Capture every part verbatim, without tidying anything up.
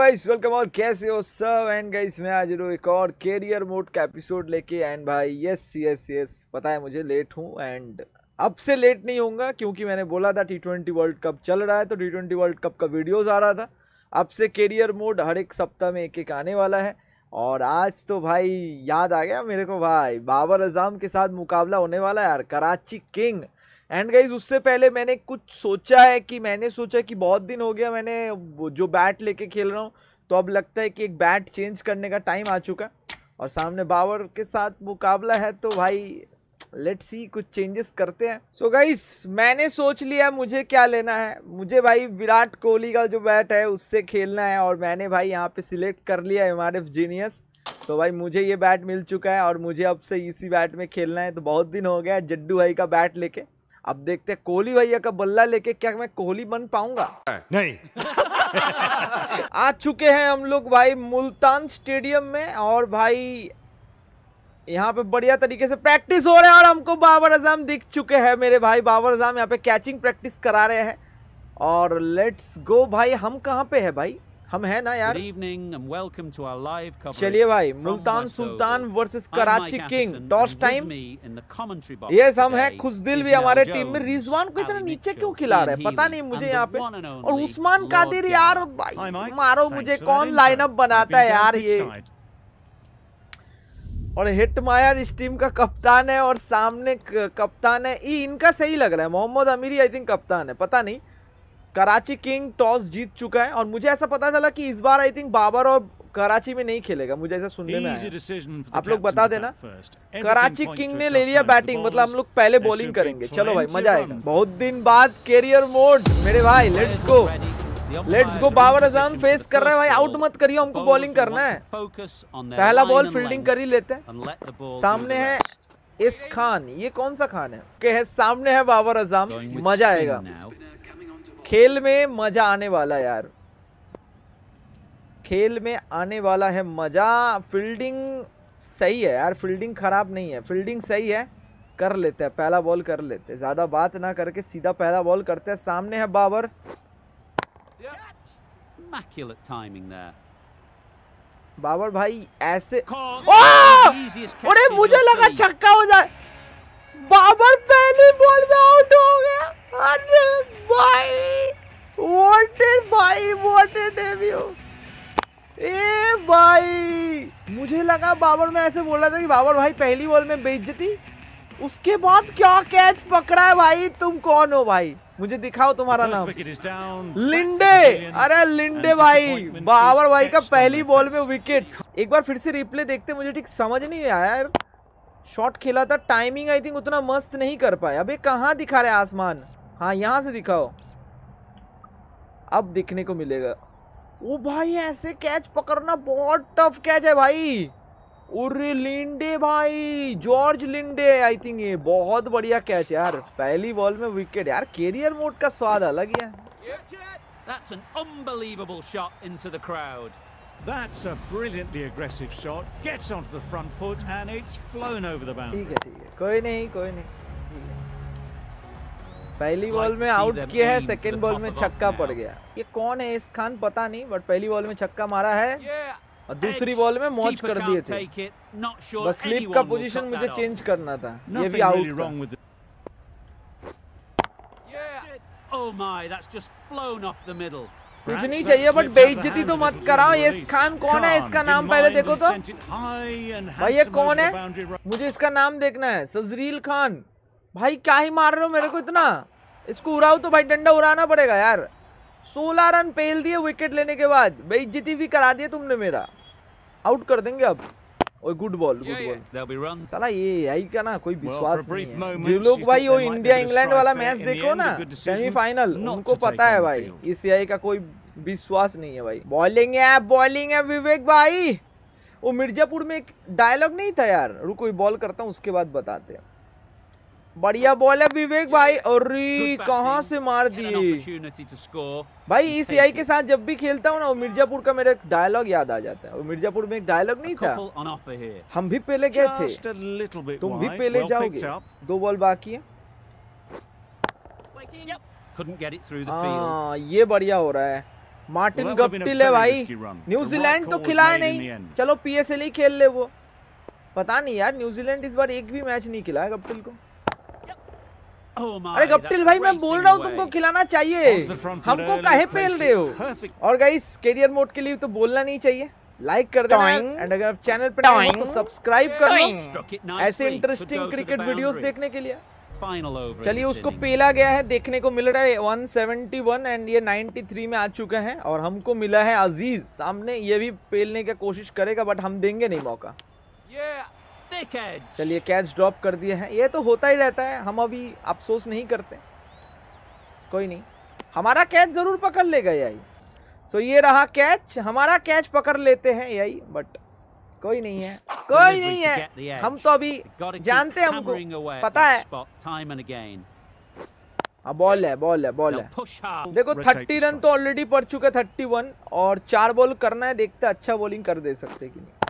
Guys welcome और कैसे हो सब। एंड गाइस मैं आज एक और कैरियर मोड का एपिसोड लेके। एंड भाई यस यस यस पता है मुझे लेट हूँ एंड अब से लेट नहीं होऊंगा क्योंकि मैंने बोला था टी ट्वेंटी वर्ल्ड कप चल रहा है तो टी ट्वेंटी वर्ल्ड कप का वीडियोस आ रहा था। अब से कैरियर मोड हर एक सप्ताह में एक एक आने वाला है। और आज तो भाई याद आ गया मेरे को भाई बाबर आजम के साथ मुकाबला होने वाला है यार, कराची किंग। एंड गाइज उससे पहले मैंने कुछ सोचा है कि मैंने सोचा कि बहुत दिन हो गया मैंने जो बैट लेके खेल रहा हूँ, तो अब लगता है कि एक बैट चेंज करने का टाइम आ चुका और सामने बाबर के साथ मुकाबला है तो भाई लेट्स सी कुछ चेंजेस करते हैं। सो so गाइस मैंने सोच लिया मुझे क्या लेना है। मुझे भाई विराट कोहली का जो बैट है उससे खेलना है और मैंने भाई यहाँ पे सिलेक्ट कर लिया एम आर एफ जीनियस। तो भाई मुझे ये बैट मिल चुका है और मुझे अब से इसी बैट में खेलना है। तो बहुत दिन हो गया जड्डू भाई का बैट लेके, अब देखते हैं कोहली भैया का बल्ला लेके क्या मैं कोहली बन पाऊंगा। नहीं। आ चुके हैं हम लोग भाई मुल्तान स्टेडियम में और भाई यहाँ पे बढ़िया तरीके से प्रैक्टिस हो रहा है और हमको बाबर आजम दिख चुके हैं। मेरे भाई बाबर आजम यहाँ पे कैचिंग प्रैक्टिस करा रहे हैं और लेट्स गो भाई। हम कहाँ पे है भाई? हम है ना यार। चलिए भाई Multan Sultan versus Karachi king toss time. Yes हम है खुशदिल भी हमारे टीम में। रिजवान को इतना नीचे क्यों खिला रहे हैं पता नहीं मुझे यहाँ पे। और उस्मान कादिर यार भाई मारो मुझे, कौन लाइनअप बनाता है यार ये। और हिटमायर इस टीम का कप्तान है और सामने कप्तान है ये इनका सही लग रहा है मोहम्मद अमीरी, आई थिंक कप्तान है पता नहीं। कराची किंग टॉस जीत चुका है और मुझे ऐसा पता चला कि इस बार आई थिंक बाबर और कराची में नहीं खेलेगा, मुझे ऐसा सुनने में आया। आप लोग बता देना। कराची किंग ने ले लिया बैटिंग, मतलब हम लोग पहले बॉलिंग करेंगे। चलो भाई मजा आएगा। बहुत दिन बाद कैरियर मोड मेरे भाई, let's go let's go. Babar Azam face कर रहे हैं भाई, आउट मत करिए, हमको बॉलिंग करना है। पहला बॉल फील्डिंग कर ही लेते हैं। सामने है इस खान, ये कौन सा खान है के है सामने है बाबर आजम। मजा आएगा, खेल में मजा आने वाला यार, खेल में आने वाला है मजा। फील्डिंग सही है यार, फील्डिंग खराब नहीं है, फील्डिंग सही है। कर लेते हैं पहला बॉल कर लेते हैं, ज्यादा बात ना करके सीधा पहला बॉल करते हैं। सामने है बाबर। बाबर भाई ऐसे, अरे मुझे लगा छक्का हो जाए। बाबर पहली बॉल में आउट हो गया। अरे भाई व्हाट ए भाई व्हाट ए डेब्यू। ए भाई मुझे लगा बाबर, मैं ऐसे बोल रहा था कि बाबर भाई पहली बॉल में बेइज्जती, उसके बाद क्या कैच पकड़ा है भाई। तुम कौन हो भाई, मुझे दिखाओ तुम्हारा नाम। लिंडे, अरे लिंडे भाई, बाबर भाई का पहली बॉल में विकेट। एक बार फिर से रिप्ले देखते, मुझे ठीक समझ नहीं आया यार। शॉट खेला था, टाइमिंग आई थिंक उतना मस्त नहीं कर पाया। अबे कहाँ दिखा रहे आसमान? हाँ यहाँ से दिखाओ, अब दिखने को मिलेगा। ओ भाई ऐसे कैच पकड़ना बहुत टफ कैच है भाई। अरे लिंडे भाई, जॉर्ज लिंडे आई थिंक, ये बहुत बढ़िया कैच यार। पहली बॉल में विकेट यार, कैरियर मोड का स्वाद अलग ही है। That's an unbelievable shot into the crowd. That's a brilliantly aggressive shot. Gets onto the front foot and it's flown over the boundary. ठीक है ठीक है, कोई नहीं कोई नहीं। पहली बॉल में आउट किया है, सेकंड बॉल में छक्का पड़ गया। ये कौन है इस खान पता नहीं, बट पहली बॉल में छक्का मारा है और दूसरी बॉल में मौज कर दिए थे। बस स्लिप का पोजीशन मुझे चेंज करना था, ये भी आउट था। Oh my, that's just flown off the middle. कुछ नहीं चाहिए बट बेइज्जती तो मत कराओ। ये इस खान कौन है, इसका नाम पहले देखो तो भाई। ये कौन है, मुझे इसका नाम देखना है। सजरील खान भाई, क्या ही मार रहे हो मेरे को इतना? इसको उड़ाओ तो भाई, डंडा उड़ाना पड़ेगा यार। सोलह रन पेल दिए विकेट लेने के बाद, बेइज्जती भी करा दिए तुमने मेरा। आउट कर देंगे अब। ओए गुड बॉल गुड बॉल। साला ये आई का ना कोई विश्वास नहीं है। जो लोग भाई वो इंडिया इंग्लैंड वाला मैच देखो ना सेमीफाइनल, उनको पता है भाई इस आई का कोई विश्वास नहीं है भाई। बॉलिंग है बॉलिंग है विवेक भाई। वो मिर्जापुर में एक डायलॉग नहीं था यार, रुको बॉल करता हूँ उसके बाद बताते हैं। बढ़िया बॉल है विवेक भाई। अरे कहां से मार दिए भाई। इस आई के साथ जब भी खेलता हूँ ना, वो मिर्जापुर का मेरा एक डायलॉग याद आ जाता है। वो मिर्जापुर में एक डायलॉग नहीं था, हम भी पहले गए थे, तुम भी पहले जाओगे। दो बॉल बाकी है। हाँ ये बढ़िया हो रहा है। Martin Well, that would have been a Guptill है very भाई, risky run. न्यूजीलैंड The तो right call खिलाए was made in नहीं, the end. चलो पीएसएल ही खेल ले वो। पता नहीं यार, न्यूजीलैंड इस बार एक भी मैच नहीं खिलाया गप्टिल को। Oh my, अरे गप्टिल भाई मैं बोल रहा हूँ तुमको खिलाना चाहिए, हमको काहे पेल रहे हो। और गाइस कैरियर मोड के लिए तो बोलना नहीं चाहिए, लाइक कर देना एंड अगर आप चैनल पे नए हो तो सब्सक्राइब कर लो ऐसे इंटरेस्टिंग क्रिकेट वीडियोस देखने के लिए। चलिए उसको पेला गया है, देखने को मिल रहा है एक सौ इकहत्तर एंड ये तिरानवे में आ चुका है और हमको मिला है अजीज सामने, ये भी पेलने की कोशिश करेगा बट हम देंगे नहीं मौका। चलिए कैच ड्रॉप कर दिया है, ये तो होता ही रहता है, हम अभी अफसोस नहीं करते, कोई नहीं, हमारा कैच जरूर पकड़ लेगा यही। सो so, ये रहा कैच, हमारा कैच पकड़ लेते हैं यही, बट कोई नहीं है, कोई नहीं है, हम तो अभी जानते हैं, हमको पता है। अब बॉल है, बॉल है, बॉल है, देखो तीस रन तो ऑलरेडी पड़ चुके, इकतीस और चार बॉल करना है, देखते अच्छा बॉलिंग कर दे सकते कि नहीं।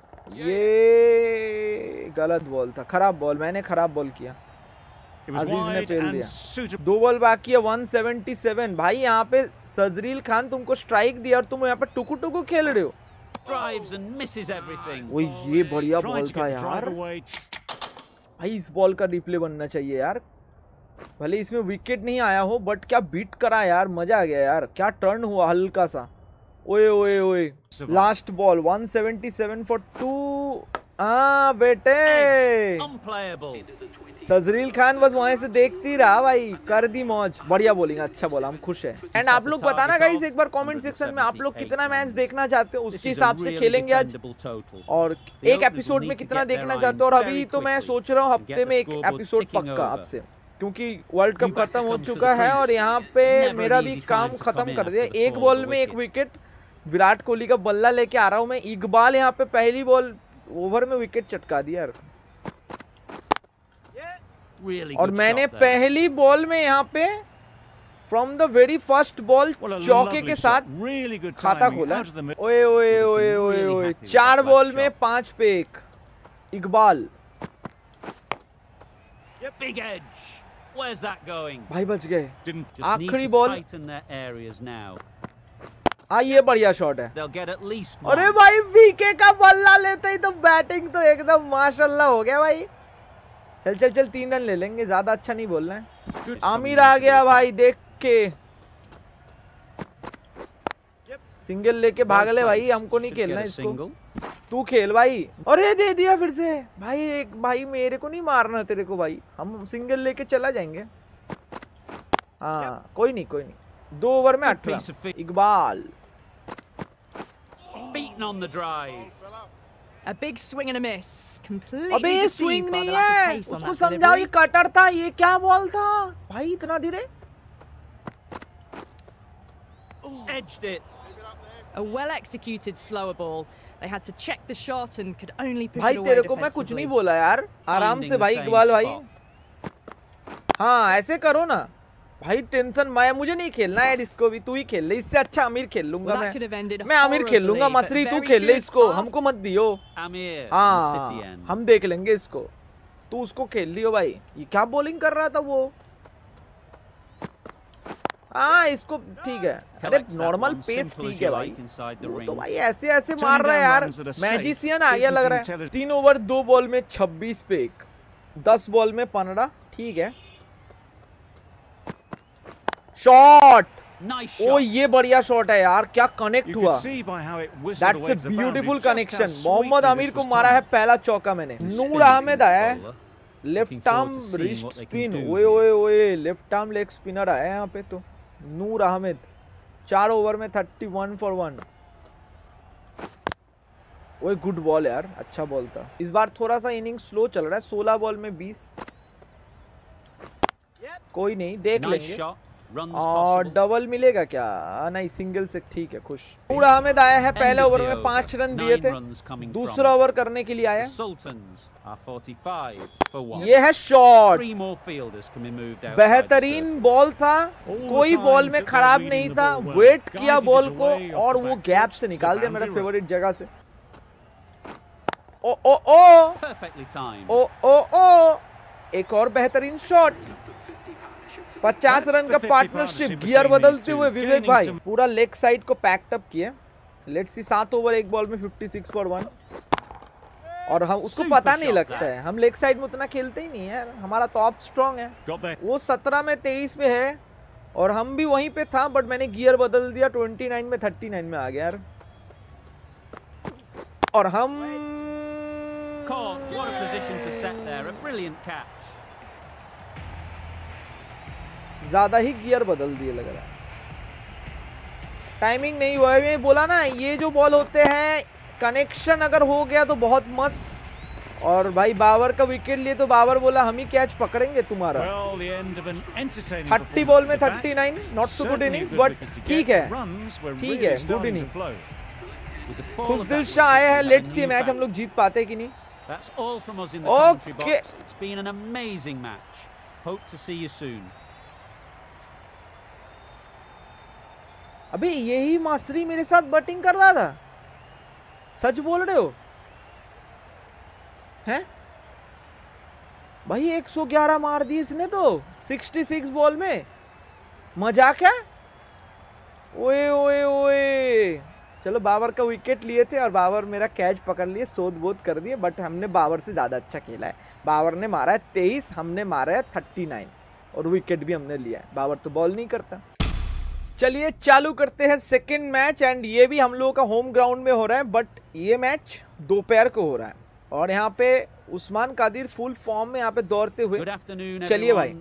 ये गलत बॉल था, खराब बॉल, मैंने खराब बॉल किया, अजीज ने पेल दिया। दो बॉल बाकी है, एक सौ सतहत्तर भाई, यहाँ पे सजरील खान तुमको स्ट्राइक दिया और तुम यहाँ पे टुकु टुकु खेल रहे हो। वो ये बढ़िया बॉल था यार भाई, इस बॉल का रिप्ले बनना चाहिए यार, भले इसमें विकेट नहीं आया हो बट क्या बीट करा यार, मजा आ गया यार, क्या टर्न हुआ हल्का सा। ओए ओए ओए, लास्ट बॉल एक सौ सतहत्तर फॉर टू। आ बेटे सजरील खान बस वहां से देखती रहा भाई, कर दी मौज, बढ़िया बॉलिंग, अच्छा बोला, हम खुश हैं। एंड आप लोग बताना गाइस एक बार कमेंट सेक्शन में आप लोग कितना मैच देखना चाहते हो, उसके हिसाब से खेलेंगे आज, और एक एपिसोड में कितना देखना चाहते हो। और अभी तो मैं सोच रहा हूँ हफ्ते में एक एपिसोड पक्का आपसे, क्योंकि वर्ल्ड कप खत्म हो चुका है और यहाँ पे मेरा भी काम खत्म कर दिया। एक बॉल में एक विकेट, विराट कोहली का बल्ला लेके आ रहा हूँ मैं, इकबाल यहाँ पे पहली बॉल ओवर में विकेट चटका दिया यार। Really और मैंने पहली बॉल में यहाँ पे from the very first ball चौके के साथ really खाता खोला। ओए ओए ओए ओए ओए, चार बॉल में पांच पे एक, इकबाल भाई बच गए। आखिरी बॉल, हाँ ये बढ़िया शॉट है, अरे भाई वीके का बल्ला लेते ही तो बैटिंग तो एकदम माशाल्लाह हो गया भाई। चल चल चल, तीन रन ले लेंगे, ज्यादा अच्छा नहीं बोलना है। आमिर आ गया भाई, देख के सिंगल लेके भाग ले भाई, हमको नहीं खेलना इसको, तू खेल भाई। अरे दे दिया फिर से भाई, एक भाई मेरे को नहीं मारना तेरे को भाई, हम सिंगल लेके चला जाएंगे। हाँ कोई नहीं कोई नहीं, दो ओवर में अठारह। Iqbal A big swing and a miss. Completely अबे ये स्विंग नहीं है, उसको समझाओ ये कटर था, ये क्या बॉल था भाई इतना धीरे। Edged it. A well executed slower ball. They had to check the shot and could only push भाई it away तेरे को मैं कुछ नहीं बोला यार, आराम से भाई इकबाल भाई, हाँ ऐसे करो ना भाई, टेंशन मैं मुझे नहीं खेलना है इसको भी, तू ही खेल ले, इससे अच्छा आमिर खेल लूंगा मैं मैं आमिर खेल लूंगा, मसरी तू खेल ले इसको, हमको मत दियो, हाँ हम देख लेंगे इसको, तू उसको खेल लियो भाई। ये क्या बॉलिंग कर रहा था वो, हाँ इसको ठीक है, अरे नॉर्मल पेस ठीक है भाई, वो तो भाई ऐसे ऐसे मार रहा है यार, मैजिशियन आ गया लग रहा है। तीन ओवर दो बॉल में छब्बीस पे एक, दस बॉल में पंद्रह, ठीक है। शॉट, ओ ये बढ़िया शॉट है यार, क्या कनेक्ट हुआ, that's a beautiful connection. Mohammad Amir को मारा है पहला चौका मैंने। नूर अहमद आया है, लेफ्ट आर्म रिस्ट स्पिन, ओए ओए ओए, लेफ्ट आर्म लेग स्पिनर आया है यहाँ पे तो। नूर अहमद चार ओवर में थर्टी वन फॉर वन, ओए गुड बॉल यार, अच्छा बॉल था। इस बार थोड़ा सा इनिंग स्लो चल रहा है, सोलह बॉल में बीस, कोई नहीं देख लेंगे। और डबल मिलेगा क्या, नहीं सिंगल से ठीक है, खुश। नूर अहमद आया है, पहले ओवर में पांच रन दिए थे, दूसरा ओवर करने के लिए आया। ये है शॉट, बेहतरीन बॉल था, कोई बॉल में खराब नहीं था, वेट किया बॉल को और वो गैप से निकाल दिया मेरा फेवरेट जगह से। ओ ओ ओ ओ ओ ओ, एक और बेहतरीन शॉट, पचास रन का पार्टनरशिप, गियर बदलते हुए विवेक भाई पूरा लेग साइड को पैक्ड अप किए। लेट्स सी, सात ओवर एक बॉल में छप्पन फॉर वन, और हम उसको पता नहीं लगता है, हम लेग साइड में उतना खेलते ही नहीं है यार, हमारा तो ऑफ स्ट्रॉन्ग है। वो सत्रह में तेईस में है और हम भी वहीं पे था, बट मैंने गियर बदल दिया, उनतीस में उनतालीस में आ गया यार। और हम ज्यादा ही गियर बदल दिए लग रहा है, टाइमिंग नहीं हुआ है। मैं बोला ना, ये जो बॉल होते हैं कनेक्शन अगर हो गया तो बहुत मस्त। और भाई बाबर का विकेट लिए तो बाबर बोला हम ही कैच पकड़ेंगे तुम्हारा। तीस बॉल में उनतालीस, not so good innings, but ठीक है ठीक है, गुड इनिंग्स। खुशदिल शाह आए हैं, लेट्स सी मैच हम लोग जीत पाते कि नहीं। ओके, अबे यही मासरी मेरे साथ बैटिंग कर रहा था, सच बोल रहे हो हैं भाई? एक सौ ग्यारह मार दी इसने तो छियासठ बॉल में, मजाक है? ओए ओए ओए, चलो बाबर का विकेट लिए थे और बाबर मेरा कैच पकड़ लिए, सोध बोध कर दिए, बट हमने बाबर से ज्यादा अच्छा खेला है। बाबर ने मारा है तेईस, हमने मारा है उनतालीस, और विकेट भी हमने लिया है। बाबर तो बॉल नहीं करता। चलिए चालू करते हैं सेकंड मैच, एंड ये भी हम लोगों का होम ग्राउंड में हो रहा है, बट ये मैच दोपहर को हो रहा है। और यहाँ पे उस्मान कादिर फुल फॉर्म में यहाँ पे दौड़ते हुए। चलिए भाई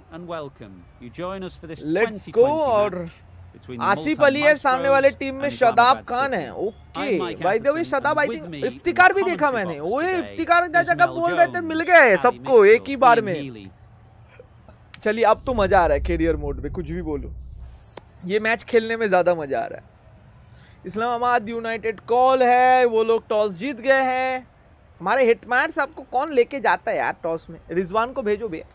लेट्स गो। और आसिफ अली है सामने वाले टीम में, शादाब खान है। ओके भाई, देखो शादाब, आई थिंक इफ्तिकार भी देखा मैंने। ओए इफ्तिकार जगह बोल रहे थे, मिल गए सबको एक ही बार में। चलिए अब तो मजा आ रहा है कैरियर मोड में, कुछ भी बोलो, ये मैच खेलने में ज्यादा मजा आ रहा है। इस्लामाबाद यूनाइटेड कॉल है, वो लोग टॉस जीत गए हैं। हमारे हिटमैन साहब को कौन लेके जाता है यार टॉस में? रिजवान को भेजो भैया।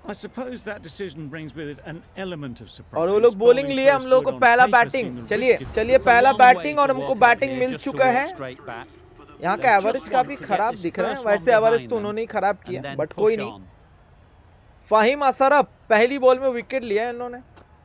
और वो लोग बॉलिंग लिए, हम लोग को पहला बैटिंग। चलिए चलिए पहला बैटिंग, और हमको बैटिंग मिल चुका है। यहाँ का एवरेज काफी खराब दिख रहा है, वैसे एवरेज तो उन्होंने ही खराब किया, बट कोई नहीं। फाहिम अशरफ पहली बॉल में विकेट लिया है इन्होंने।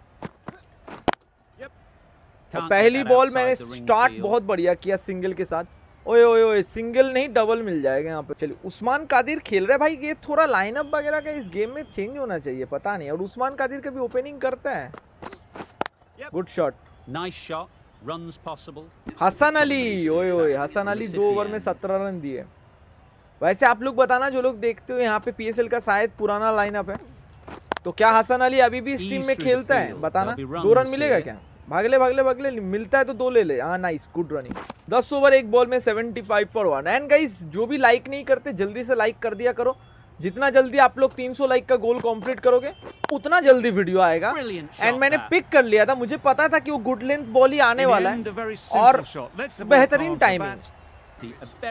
पहली बॉल मैंने स्टार्ट बहुत बढ़िया किया सिंगल के साथ। ओए ओए ओए, सिंगल नहीं डबल मिल जाएगा यहाँ पे। चलिए उस्मान कादिर खेल रहे भाई, ये थोड़ा लाइनअप वगैरह का इस गेम में चेंज होना चाहिए, पता नहीं। और उस्मान कादिर कभी ओपनिंग करता है। Good shot, nice shot, runs possible. Hasan Ali, ओए ओए, हसन अली दो ओवर में सत्रह रन दिए। वैसे आप लोग बताना जो लोग देखते हो, यहाँ पे पीएसएल का शायद पुराना लाइनअप है, तो क्या हसन अली अभी भी इस टीम में खेलता है? बताना। दो रन मिलेगा क्या? भागले भागले भागले, मिलता है तो दो ले ले। हाँ नाइस, गुड रनिंग। दस ओवर एक बॉल में पचहत्तर फॉर वन। एंड गाइस जो भी लाइक नहीं करते जल्दी से लाइक कर दिया करो। जितना जल्दी आप लोग तीन सौ लाइक का गोल कंप्लीट करोगे उतना जल्दी वीडियो आएगा। एंड मैंने पिक कर लिया था, मुझे पता था कि वो गुड लेंथ बॉल ही आने वाला है, और बेहतरीन टाइमिंग।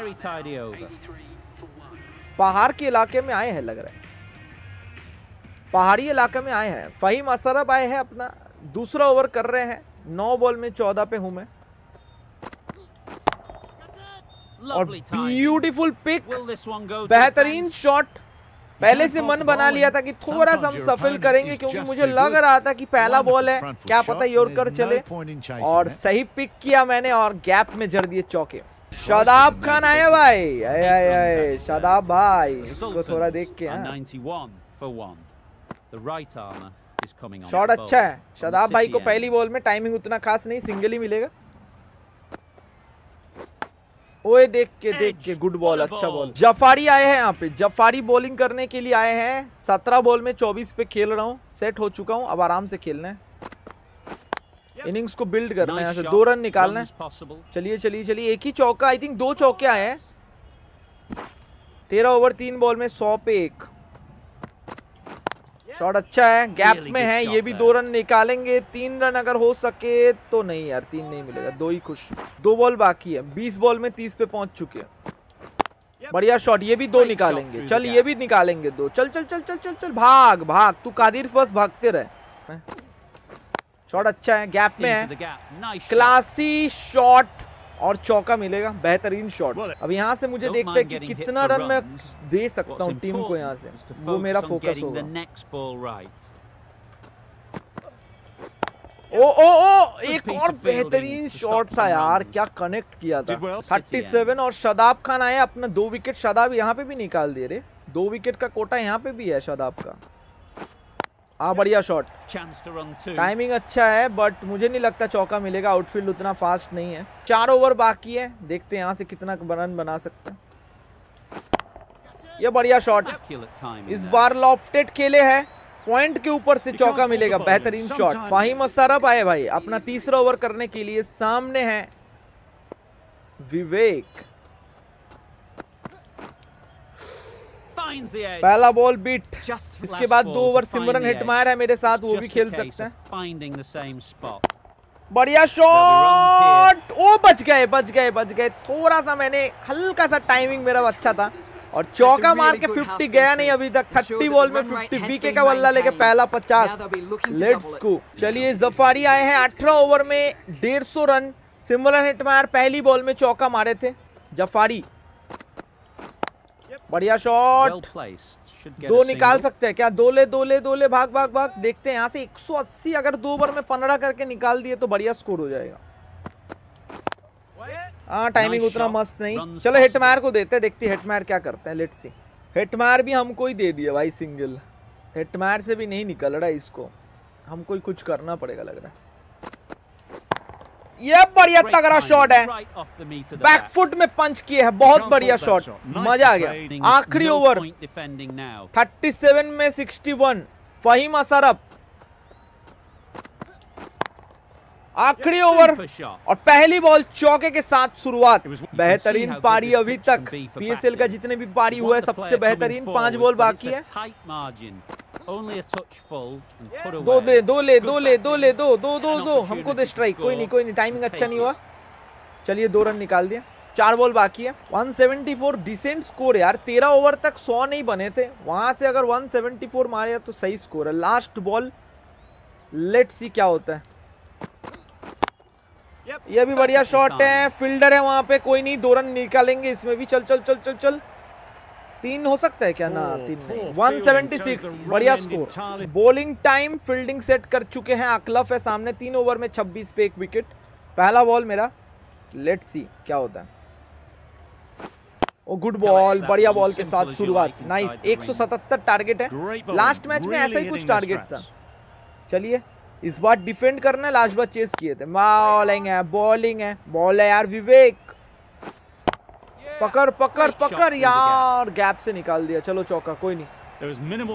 पहाड़ के इलाके में आए हैं लग रहा है, पहाड़ी इलाके में आए हैं। फहीम अशरफ आए हैं, अपना दूसरा ओवर कर रहे हैं। नौ बॉल में चौदह पे हूं मैं। और ब्यूटीफुल पिक, बेहतरीन शॉट। पहले से मन बना लिया था कि थोड़ा सा हम सफल करेंगे, क्योंकि मुझे लग रहा था कि पहला बॉल है, क्या पता यॉर्कर चले। और सही पिक किया मैंने, और गैप में जड़ दिए चौके। शादाब खान आए भाई, आए आए आए शादाब भाई, इसको थोड़ा देख के। शॉट अच्छा है शादाब भाई को। पहली बॉल में टाइमिंग उतना खास नहीं, सिंगल ही मिलेगा। ओए देख के देख के, गुड बॉल, अच्छा बॉल। जफारी आए हैं यहाँ पे, जफारी बॉलिंग करने के लिए आए हैं। सत्रह बॉल में चौबीस पे खेल रहा हूँ, सेट हो चुका हूँ, अब आराम से खेलना है, इनिंग्स को बिल्ड करना है। यहाँ से दो रन निकालना है। चलिए चलिए चलिए, एक ही चौका, आई थिंक दो चौके आए हैं। तेरह ओवर तीन बॉल में सौ पे एक। शॉट अच्छा है, गैप में है, ये भी दो रन निकालेंगे। तीन रन अगर हो सके तो। नहीं यार, तीन नहीं मिलेगा, दो ही खुश। दो बॉल बाकी है, बीस बॉल में तीस पे पहुंच चुके हैं। बढ़िया शॉट, ये भी दो निकालेंगे। चल ये भी निकालेंगे दो। चल चल चल चल चल चल, भाग भाग, तू कादिर बस भागते रहे। शॉट अच्छा है, गैप में है, क्लासी शॉट, और चौका मिलेगा। बेहतरीन शॉट। अब यहाँ से मुझे देखते हैं कि कितना रन मैं दे सकता हूँ टीम को। यहाँ से वो मेरा फोकस होगा। ओ ओ ओ एक और बेहतरीन शॉट था यार, क्या कनेक्ट किया था। सैंतीस और शादाब खान आए अपना दो विकेट। शादाब यहाँ पे भी निकाल दिए रे, दो विकेट का कोटा यहाँ पे भी है शादाब का। हाँ बढ़िया शॉट, टाइमिंग अच्छा है, बट मुझे नहीं लगता चौका मिलेगा, आउटफील्ड उतना फास्ट नहीं है। चार ओवर बाकी है, देखते हैं यहाँ से कितना रन बना सकते हैं। ये बढ़िया शॉट, इस बार लॉफ्टेड खेले है, पॉइंट के ऊपर से चौका मिलेगा, बेहतरीन शॉट। फाहिम अशरफ आए भाई अपना तीसरा ओवर करने के लिए, सामने है विवेक। पहला बॉल बीट, इसके बाद दो ओवर सिमरन हेटमायर है मेरे साथ, वो भी खेल सकते हैं। बढ़िया शॉट, ओ बच गए बच गए बच गए, थोड़ा सा मैंने हल्का सा टाइमिंग मेरा अच्छा था और चौका मार के पचास गया नहीं अभी तक। तीस बॉल में पचास, बीके का बल्ला लेके पहला पचास, लेट्स गो। चलिए जफारी आए हैं अठारह ओवर में डेढ़ सौ रन। सिमरन हेटमायर पहली बॉल में चौका मारे थे। जफारी बढ़िया शॉट, दो निकाल सकते हैं क्या? दो ले दो ले दो ले, भाग भाग भाग, देखते हैं यहाँ से एक सौ अस्सी अगर दो ओवर में पंद्रह करके निकाल दिए तो बढ़िया स्कोर हो जाएगा। हाँ टाइमिंग उतना मस्त नहीं, चलो हेटमायर को देते हैं, देखते हैं हेटमायर क्या करते हैं, लेट्स सी। हेटमायर भी हमको ही दे दिया भाई सिंगल, हेटमायर से भी नहीं निकल रहा है, इसको हमको ही कुछ करना पड़ेगा लग रहा है। ये बढ़िया तगड़ा शॉट है, बैकफुट में पंच किए है, बहुत बढ़िया शॉट, मजा आ गया। आखिरी ओवर सैंतीस में इकसठ, फहीम अशरफ आखिरी ओवर और पहली बॉल चौके के साथ शुरुआत। बेहतरीन पारी अभी तक पीएसएल का जितने भी पारी हुआ है सबसे बेहतरीन। पांच बॉल बाकी है, दो ले दो ले दो ले दो ले दो दो दो दो हमको दे स्ट्राइक, कोई नहीं कोई नहीं, टाइमिंग अच्छा नहीं हुआ। चलिए दो रन निकाल दिया, चार बॉल बाकी है। एक सौ चौहत्तर डिसेंट स्कोर यार, तेरह ओवर तक सौ नहीं बने थे, वहां से अगर एक सौ चौहत्तर मारे तो सही स्कोर है। लास्ट बॉल, लेट्स सी क्या होता है। ये भी बढ़िया शॉट है, फील्डर है वहां पे, कोई नहीं, दो रन निकालेंगे इसमें भी। चल चल चल चल चल, तीन हो सकता है क्या? ना तीन नहीं, एक सौ छिहत्तर, बढ़िया score. Bowling time, fielding set कर चुके हैं, अकलफ है सामने, तीन ओवर में छब्बीस पे एक विकेट। पहला बॉल मेरा, लेट्स सी क्या होता है। ओ गुड बॉल, बढ़िया बॉल के साथ शुरुआत, नाइस। एक सौ सतहत्तर टारगेट है, लास्ट मैच में ऐसा ही कुछ टारगेट था। चलिए इस बार डिफेंड करना है, लास्ट बार चेस किए थे। बॉलिंग है बॉलिंग है बॉल है यार, विवेक पकड़ पकड़ पकड़ यार, गैप से निकाल दिया, चलो चौका, कोई नहीं।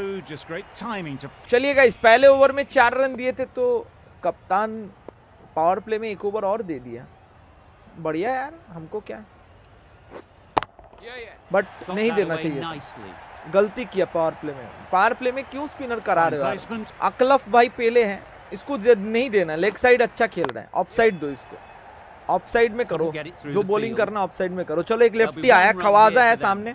चलिए गाइस, पहले ओवर में चार रन दिए थे तो कप्तान पावर प्ले में एक ओवर और दे दिया, बढ़िया यार, हमको क्या, बट नहीं देना चाहिए, गलती किया पावर प्ले में। पावर प्ले में क्यों स्पिनर करा रहे हो? अकलफ भाई पेले हैं, इसको नहीं देना, लेग साइड अच्छा खेल रहा है, ऑफ साइड दो इसको, ऑफ साइड में करो, जो बॉलिंग करना ऑफ साइड में करो। चलो एक लेफ्टी आया, खवाजा है सामने,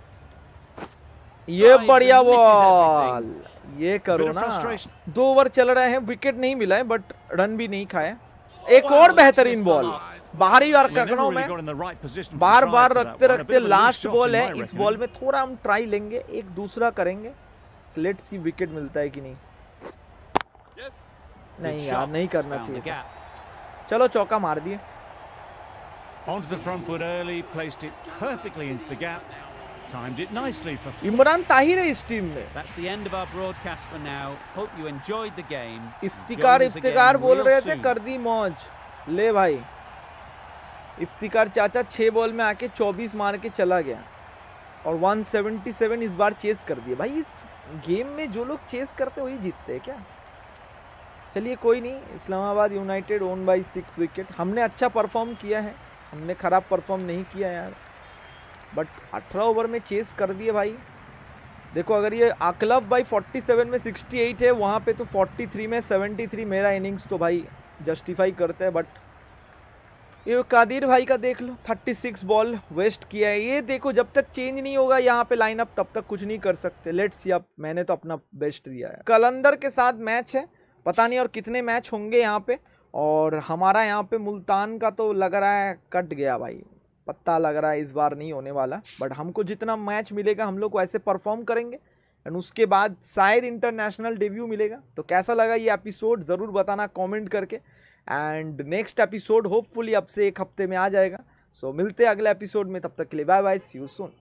ये बढ़िया बॉल, ये करो ना। दो ओवर चल रहे हैं, विकेट नहीं मिला है बट रन भी नहीं खाए। एक और बेहतरीन बॉल, बाहरी रखना में बार बार रखते रखते लास्ट बॉल है, इस बॉल में थोड़ा हम ट्राई लेंगे, एक दूसरा करेंगे, लेट्स सी विकेट मिलता है कि नहीं। नहीं यार, नहीं करना चाहिए, चलो चौका मार दिए। इमरान ताहिर है इस टीम में। इफ्तिकार इफ्तिकार बोल रहे थे, कर दी मौज, ले भाई। इफ्तिकार चाचा छह बॉल में आके चौबीस मार के चला गया और एक सौ सतहत्तर इस बार चेस कर दिए। भाई इस गेम में जो लोग चेस करते वही जीतते हैं क्या? चलिए कोई नहीं, Islamabad united won by six wicket. हमने अच्छा परफॉर्म किया है, हमने खराब परफॉर्म नहीं किया यार, बट अठारह ओवर में चेस कर दिए भाई। देखो अगर ये अकलफ भाई सैंतालीस में अड़सठ है, वहाँ पे तो तैंतालीस में तिहत्तर मेरा इनिंग्स तो भाई जस्टिफाई करते हैं, बट ये कादिर भाई का देख लो, छत्तीस बॉल वेस्ट किया है। ये देखो जब तक चेंज नहीं होगा यहाँ पे लाइनअप तब तक कुछ नहीं कर सकते। लेट्स सी, अब मैंने तो अपना बेस्ट दिया है। कलंदर के साथ मैच है, पता नहीं और कितने मैच होंगे यहाँ पे, और हमारा यहाँ पे मुल्तान का तो लग रहा है कट गया भाई, पत्ता लग रहा है इस बार नहीं होने वाला, बट हमको जितना मैच मिलेगा हम लोग वैसे परफॉर्म करेंगे। एंड उसके बाद शायद इंटरनेशनल डेब्यू मिलेगा। तो कैसा लगा ये एपिसोड ज़रूर बताना कमेंट करके। एंड नेक्स्ट एपिसोड होपफुली अब से एक हफ्ते में आ जाएगा। सो so, मिलते हैं अगले एपिसोड में, तब तक के लिए bye bye, see you soon.